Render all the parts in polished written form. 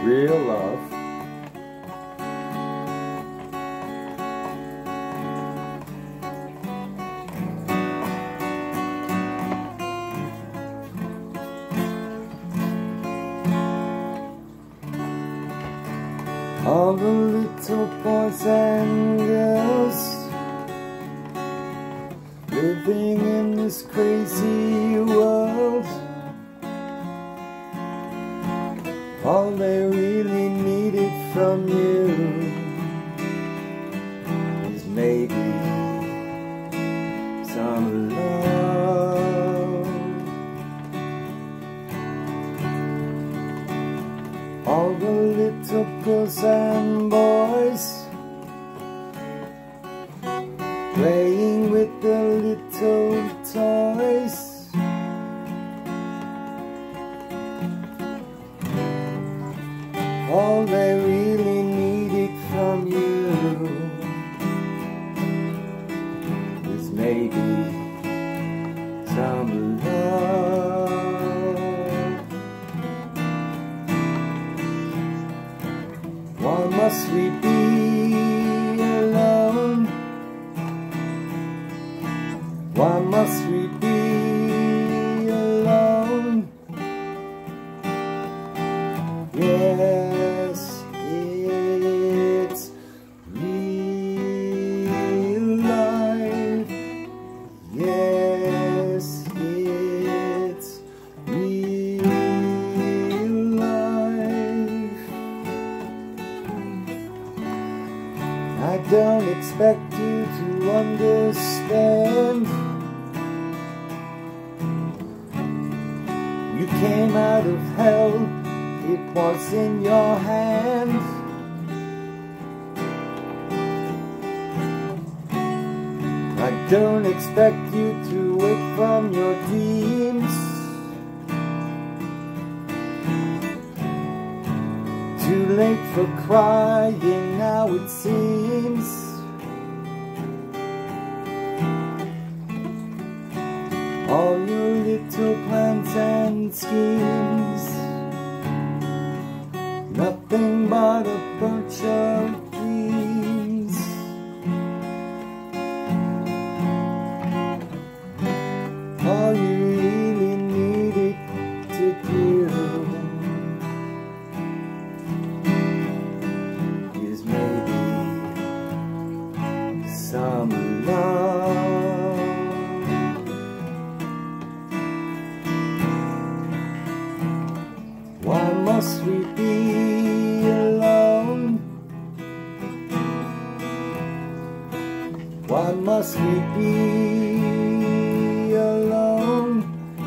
real love. All the little boys and girls living in this crazy world, all they really needed from you is maybe some love. All the little girls and boys playing with the little toys, all they really needed from you is maybe some love. Why must we be alone? Why must we be alone? Yes, it's real life. Yes, it's real life. I don't expect you to understand. You came out of hell, it was in your hand. I don't expect you to wake from your dreams. Too late for crying now it seems. All your little plans and schemes, nothing but a bunch of dreams. All you really needed to do is maybe some love. Why must we be alone? Why must we be alone?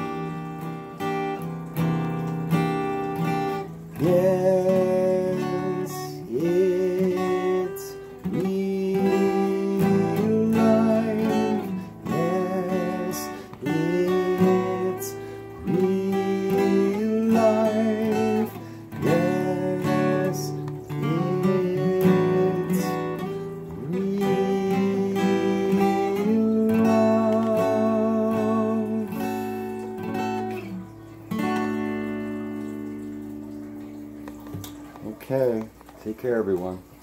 Yes, it's real life. Yes, it's real life. Yes, it's real love. Okay, take care everyone.